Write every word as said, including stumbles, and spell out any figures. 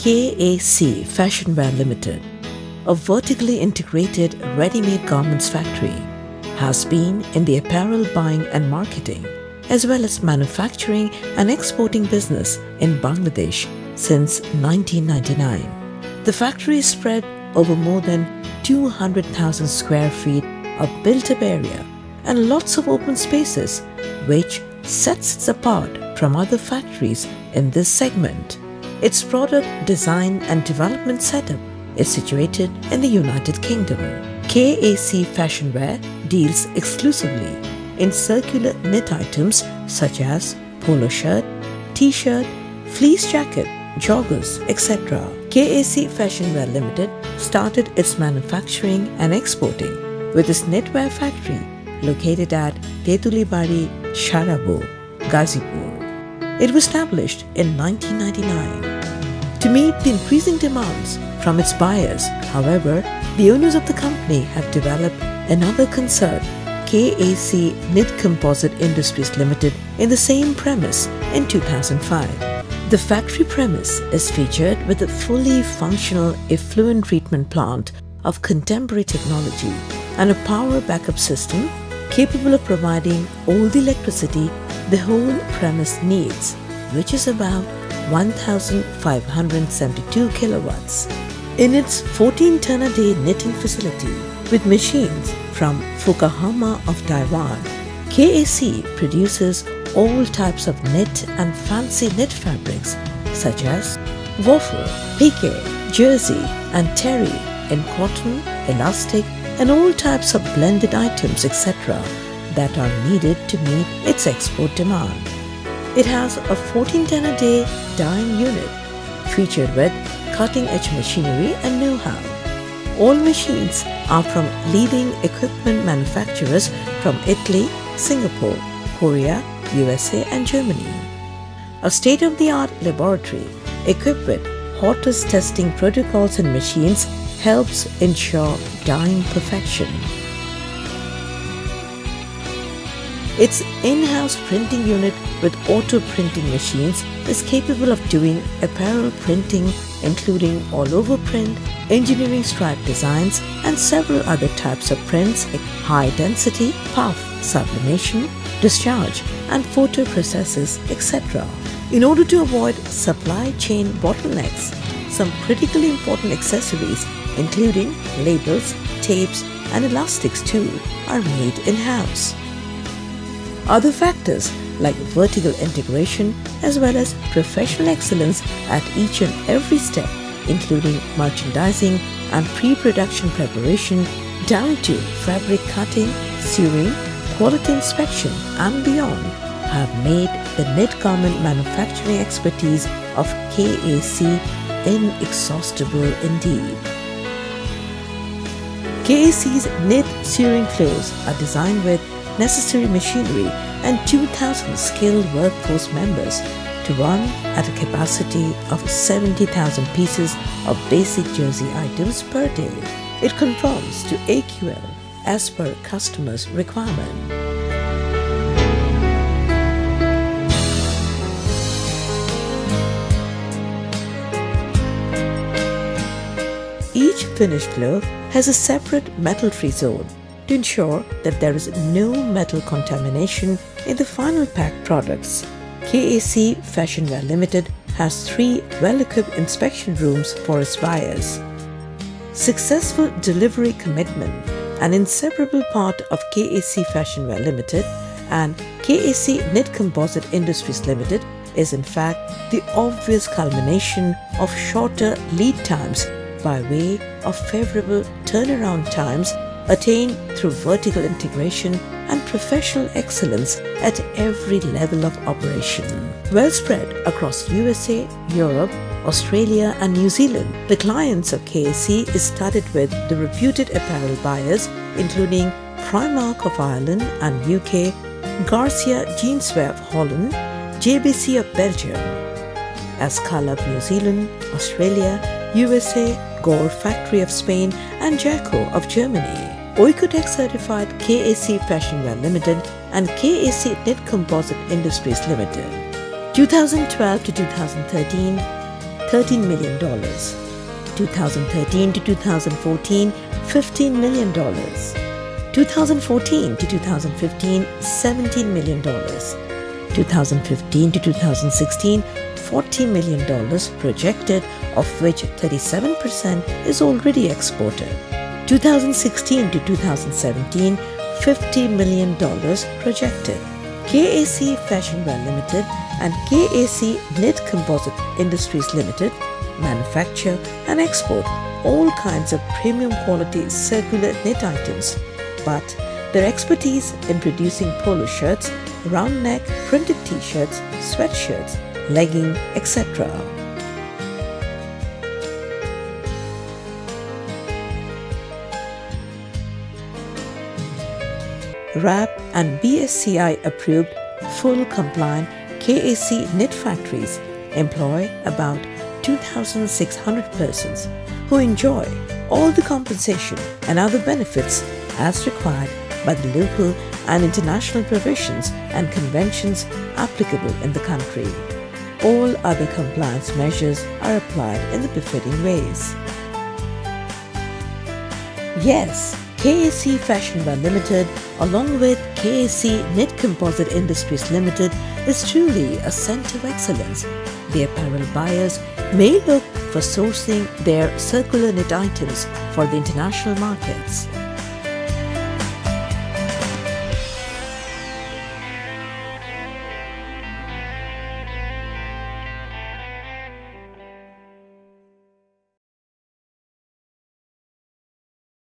K A C Fashionwear Limited, a vertically integrated ready-made garments factory, has been in the apparel buying and marketing, as well as manufacturing and exporting business in Bangladesh since nineteen ninety-nine. The factory is spread over more than two hundred thousand square feet of built-up area and lots of open spaces, which sets it apart from other factories in this segment. Its product design and development setup is situated in the United Kingdom. K A C Fashionwear deals exclusively in circular knit items such as polo shirt, t-shirt, fleece jacket, joggers, et cetera. K A C Fashionwear Limited started its manufacturing and exporting with its knitwear factory located at Tetulibari, Sharabo, Gazipur. It was established in nineteen ninety-nine. To meet the increasing demands from its buyers, however, the owners of the company have developed another concern, K A C Knit Composite Industries Limited, in the same premise in two thousand five. The factory premise is featured with a fully functional effluent treatment plant of contemporary technology and a power backup system capable of providing all the electricity the whole premise needs, which is about one thousand five hundred seventy-two kilowatts. In its fourteen ton a day knitting facility with machines from Fukuhama of Taiwan, K A C produces all types of knit and fancy knit fabrics such as waffle, pique, jersey and terry in cotton, elastic and all types of blended items et cetera that are needed to meet its export demand. It has a fourteen ton a day dyeing unit featured with cutting-edge machinery and know-how. All machines are from leading equipment manufacturers from Italy, Singapore, Korea, U S A and Germany. A state-of-the-art laboratory equipped with hottest testing protocols and machines helps ensure dyeing perfection. Its in-house printing unit with auto printing machines is capable of doing apparel printing including all-over print, engineering stripe designs and several other types of prints like high density, puff, sublimation, discharge and photo processes et cetera. In order to avoid supply chain bottlenecks, some critically important accessories including labels, tapes and elastics too are made in-house. Other factors like vertical integration as well as professional excellence at each and every step, including merchandising and pre-production preparation down to fabric cutting, sewing, quality inspection and beyond, have made the knit garment manufacturing expertise of K A C inexhaustible indeed. K A C's knit sewing floors are designed with necessary machinery and two thousand skilled workforce members to run at a capacity of seventy thousand pieces of basic jersey items per day. It conforms to A Q L as per customers' requirement. Each finished floor has a separate metal-free zone to ensure that there is no metal contamination in the final packed products. K A C Fashionwear Limited has three well-equipped inspection rooms for its buyers. Successful delivery commitment, an inseparable part of K A C Fashionwear Limited and K A C Knit Composite Industries Limited, is in fact the obvious culmination of shorter lead times by way of favorable turnaround times attained through vertical integration and professional excellence at every level of operation. Well spread across U S A, Europe, Australia and New Zealand, the clients of K A C is studded with the reputed apparel buyers including Primark of Ireland and U K, Garcia Jeanswear of Holland, J B C of Belgium, Ascala of New Zealand, Australia, U S A, Gore Factory of Spain and Jacco of Germany. Oikotex certified K A C Fashionwear Limited and K A C Knit Composite Industries Limited. two thousand twelve to two thousand thirteen, thirteen million dollars. two thousand thirteen to two thousand fourteen, fifteen million dollars. two thousand fourteen to two thousand fifteen, seventeen million dollars. two thousand fifteen to two thousand sixteen, forty million dollars projected, of which thirty-seven percent is already exported. two thousand sixteen to two thousand seventeen, fifty million dollars projected. K A C Fashionwear Limited and K A C Knit Composite Industries Limited manufacture and export all kinds of premium quality circular knit items, but their expertise in producing polo shirts, round neck printed t-shirts, sweatshirts, legging, et cetera. R A P and B S C I approved full compliant K A C knit factories employ about two thousand six hundred persons who enjoy all the compensation and other benefits as required by the local and international provisions and conventions applicable in the country. All other compliance measures are applied in the befitting ways. Yes, K A C Fashionwear Limited along with K A C Knit Composite Industries Limited is truly a centre of excellence. The apparel buyers may look for sourcing their circular knit items for the international markets.